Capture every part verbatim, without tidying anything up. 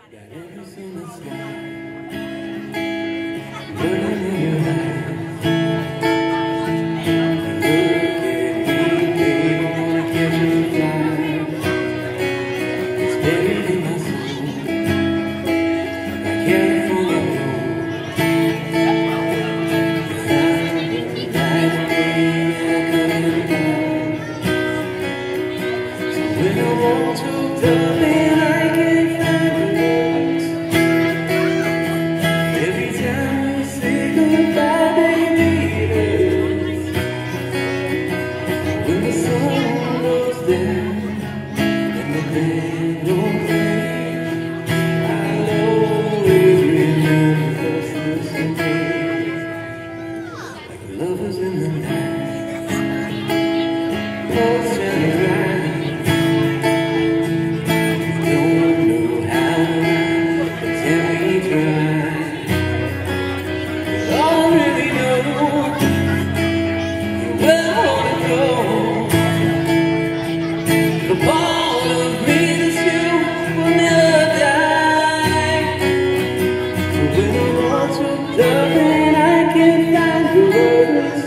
Got everything that's right. Burning in your eyes. Look at me, baby, wanna catch a fire. It's buried in my soul. I can't forget home. The night and day that I couldn't find. So when I want to love it, I can't find the words. Every time we say goodbye, baby, it hurts. When the sun goes down and the band don't play, I'll always remember us the days, like lovers in the night. Close your eyes. Darling, I can't find the words.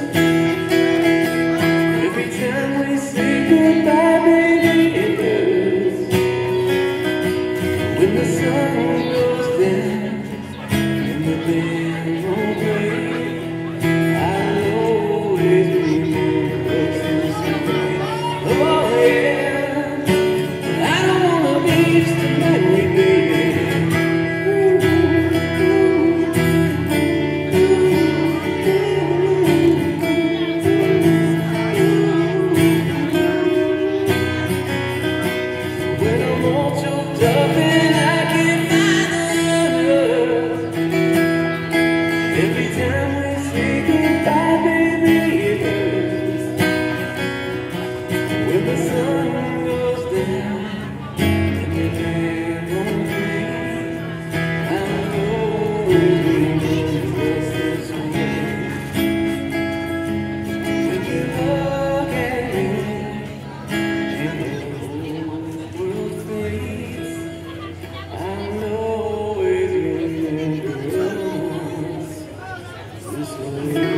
Every time we say goodbye, baby, it hurts. When the sun goes down and the band won't play, I'll always remember this way. Oh yeah, I don't wanna be just a memory, baby. Darling, I can't find the words. Every time we say goodbye, baby, it hurts. When the sun goes down and the band won't play, I'll always remember this way. When you look at me and the whole world fades, I'll always remember us this way.